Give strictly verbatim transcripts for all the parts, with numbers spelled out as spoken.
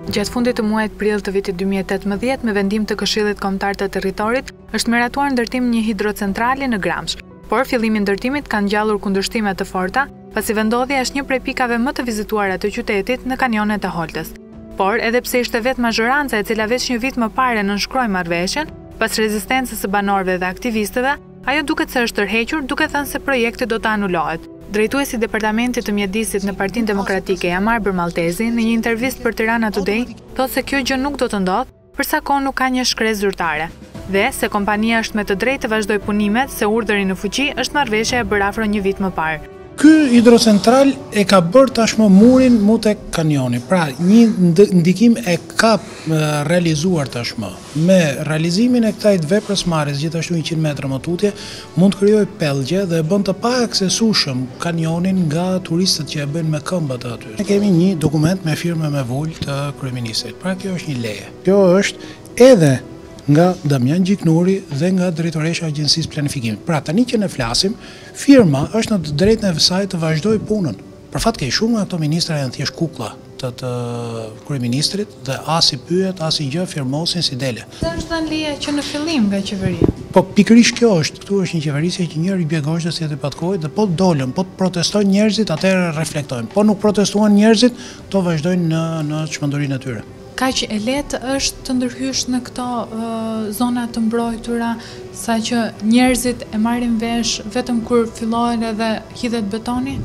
Gjatë fundit të muajit prill të vitit dy mijë e tetëmbëdhjetë, me vendim të Këshillit Kombëtar të Territorit, është miratuar ndërtimi një hidrocentrale në Gramsh, por fillimi i ndërtimit ka ngjallur kundërshtime të forta, pasi vendodhja është një prej pikave më të vizituara të qytetit në kanionet e Holtës. Por edhe pse ishte vetë mazhoranca e cila veç një vit më parë nënshkroi marrëveshjen, pas rezistencës së banorëve dhe aktivistëve, ajo duket se është tërhequr, duke thënë se projekti do të anulohet. Drejtuesi i Departamentit të Mjedisit në Partinë Demokratike, Jamar Bermaltezi, në një intervistë për Tirana Today, thotë se kjo gjë nuk do të ndodhë, për sa kohë nuk ka një shkresë zyrtare, dhe se kompania është me të drejtë të vazhdoj punimet, se urdhëri në fuqi është marrëveshja e bërë afro një vit më parë. Ky hidrocentral e ka bërë tashmë murin mu tek kanioni. Pra, një ndikim e ka realizuar tashmë. Me realizimin e këtij veprës marrjes gjithashtu njëqind metra më tutje, mund të krijojë pellgje dhe bën të paaksesueshëm kanionin nga turistët që e bëjnë me këmbët aty. Ne kemi një dokument me firmë me vol të kryeministrit. Pra, kjo është një leje. Kjo është edhe nga Damian Gjiknuri dhe nga drejtoresha e Agjencisë Planifikimit. Pra, tani që ne flasim, firma është në të drejtën e saj të vazhdojë punën. Për fat keq, shumë nga ato ministra janë thjesht kukulla të, të kryeministrit dhe as i pyet, as i gjë, firmosin si dele. Sa është dhënë leja që në fillim nga qeveria? Po pikërisht kjo është, këtu është një qeverisje që njëri bie gojës si të patkojë dhe po dolën, po protestojnë njerëzit, atëherë reflektojnë. Po nuk protestuan njerëzit, to vazhdojnë në në çmendurinë e tyre. Kaq e lehtë është të ndërhysh në këto uh, zona të mbrojtura, sa që njerëzit e marrin vesh vetëm kur fillohen edhe hidhet betoni?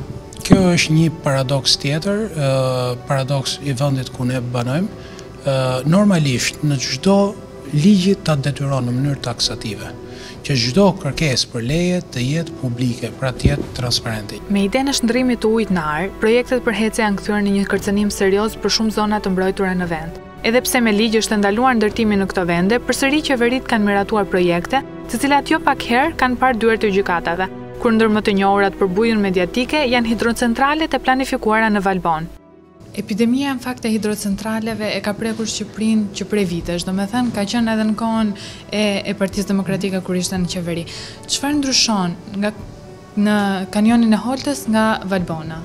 Kjo është një paradoks tjetër, uh, paradoks i vendit ku ne banojmë. Uh, normalisht në çdo ligj ta detyron në mënyrë taksative që çdo kërkesë për leje të jetë publike, pra të jetë transparente. Me idenë e shndërrimit të ujit në ar, projektet për hece janë kthyer në një kërcënim serioz për shumë zona të mbrojtura në vend. Edhe pse me ligj është ndaluar ndërtimi në këto vende, përsëri qeveritë kanë miratuar projekte, të cilat jo pak herë kanë parë dyert e gjykatave, kur ndër më të njohurat për bujën mediatike janë hidrocentralet e planifikuara në Valbon. Epidemia në fakt e hidrocentraleve e ka prekur Shqipërinë që prej vitesh, do me thënë ka qenë edhe në kohën e, e Partisë Demokratike kur ishte në qeveri. Çfarë ndryshon nga në kanionin e Holtës nga Valbona?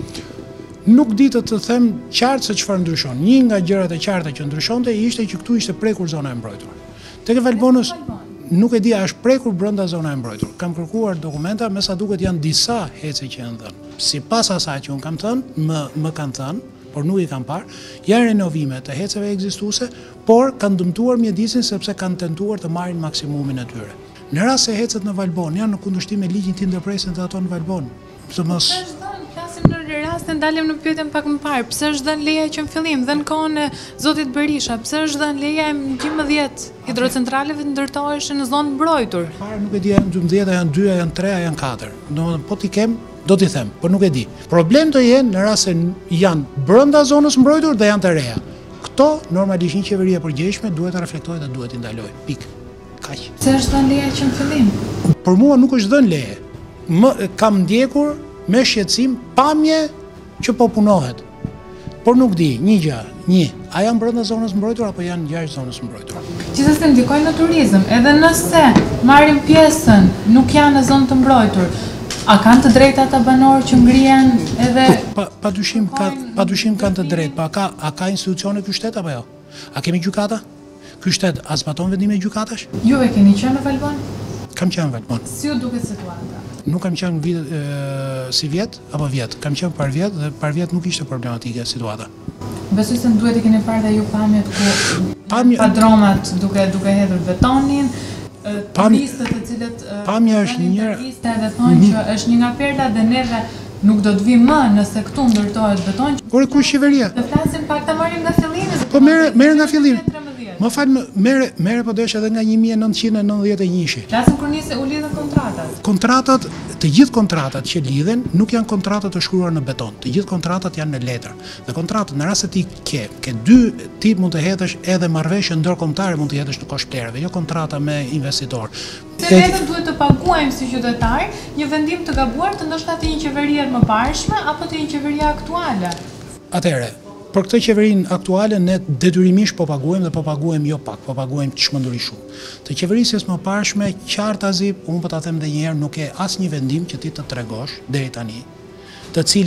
Nuk di të të them qartë se çfarë ndryshon. Një nga gjërat e qarta që ndryshonte ishte që këtu ishte prekur zona e mbrojtur. Tek Valbonës nuk e di a është prekur brenda zona e mbrojtur. Kam kërkuar dokumenta, me sa duket janë disa hece që janë dhënë. Sipas asaj që un kam thënë, më më kanë thënë, por nuk i kam parë, janë renovime të heceve ekzistuese, por kanë dëmtuar mjedisin sepse kanë tentuar të marrin maksimumin e tyre. Në rast se hecet në Valbon janë në kundërshtim me ligjin tim ndërpresën të ato në Valbon. Pse mos flasim në rastin dalim në pyetjen pak më parë, pse është dhënë leja që në fillim dhe në kohën e zotit Berisha, pse është dhënë leja e gjymëdhjetë hidrocentraleve të ndërtoheshin në zonë mbrojtur? Parë nuk e di, janë gjymëdhjetë, janë dy, janë tre, janë katër. Domethënë po ti kem do t'i them, por nuk e di. Problem do jenë në rast se janë brenda zonës mbrojtur dhe janë të reja. Këto normalisht një qeveri e përgjegjshme duhet të reflektojë dhe duhet t'i ndalojë. Pikë. Kaq. Pse është dhënë leja që në fillim? Për mua nuk është dhënë leje. Më kam ndjekur me shqetësim pamje që po punohet. Por nuk di, një gjë, një, a janë brenda zonës mbrojtur apo janë jashtë zonës mbrojtur? Gjithsesi ndikojnë në turizëm, edhe nëse marrin pjesën, nuk janë në zonë të mbrojtur. A kanë të drejta ata banorë që ngrihen edhe pa padyshim ka padyshim kanë të drejtë, pa ka a ka institucione ky shtet apo jo? A kemi gjykata? Ky shtet a zbaton vendimin e gjykatash? Ju e keni qenë në Valbon? Kam qenë në Valbon. Si u duket situata? Nuk kam qenë vit e, si vjet apo vjet. Kam qenë par vjet dhe par vjet nuk ishte problematike situata. Besoj se duhet të keni parë dhe ju pamjet ku Pamje... padromat duke duke hedhur betonin. Turistët të cilët pamja është një edhe thonë që është një nga perlat dhe neve nuk do të vi më nëse këtu ndërtohet beton. Por ku është qeveria? Të flasim pak ta marrim nga fillimi. Po merre merre nga fillimi. Më fal, merre merre po desh edhe nga një mijë e nëntëqind e nëntëdhjetë e një. Flasim kur nisi u lidhën kontratat. Kontratat, të gjithë kontratat që lidhen nuk janë kontratat të shkruar në beton. Të gjithë kontratat janë në letër. Dhe kontratat në rast se ti ke, ke dy tip mund të hedhësh edhe marrëveshje ndërkombëtare mund të hedhësh në kosh plerave, jo kontrata me investitor. Se vetëm duhet të paguajmë si qytetar një vendim të gabuar të ndoshta të një qeverie më parshme apo të një qeverie aktuale. Atëherë, për këtë qeverinë aktuale ne detyrimisht po paguajmë dhe po paguajmë jo pak, po paguajmë të çmenduri shumë. Të qeverisjes më parshme qartazi, unë po ta them edhe një herë, nuk e asnjë vendim që ti të tregosh deri tani, të cilën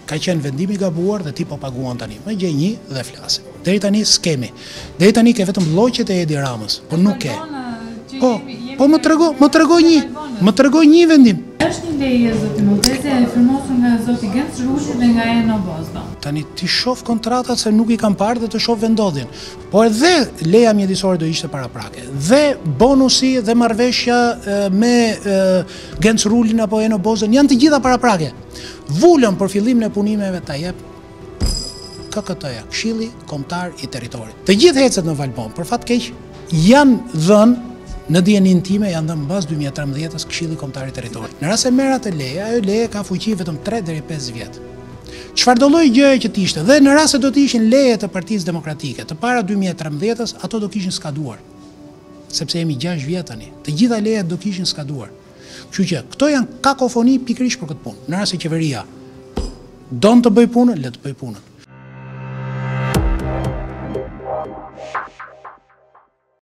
ka qenë vendimi i gabuar dhe ti po paguan tani. Më gjej një dhe flasim. Deri tani skemi. Deri tani ke vetëm lloqet e Edi Ramës, por nuk ke. Po, po më trego, më trego një, më trego një vendim. Është një leje zoti Montese e firmosur nga zoti Genc Rulli dhe nga Eno Bozdo. Tani ti shoh kontratat se nuk i kam parë dhe të shoh vendodhjen. Po edhe leja mjedisore do ishte paraprake. Dhe bonusi dhe marrëveshja me Genc Rullin apo Eno Bozdon janë të gjitha paraprake. Vulën për fillimin e punimeve ta jep K K T-ja, Këshilli Kombëtar i Territorit. Të gjithë ecet në Valbon, për fat keq, janë dhënë në dijenin time janë dhënë mbas dy mijë e trembëdhjetës Këshilli Kombëtar i Territorit. Në rast se merr atë leje, ajo leje ka fuqi vetëm tre deri pesë vjet. Çfarë do lloj gjëje që të ishte? Dhe në rast se do të ishin leje të Partisë Demokratike të para dy mijë e trembëdhjetës, ato do kishin skaduar. Sepse jemi gjashtë vjet tani. Të gjitha lejet do kishin skaduar. Kështu që këto janë kakofoni pikërisht për këtë punë. Në rast se qeveria don të bëj punën, le të bëj punën.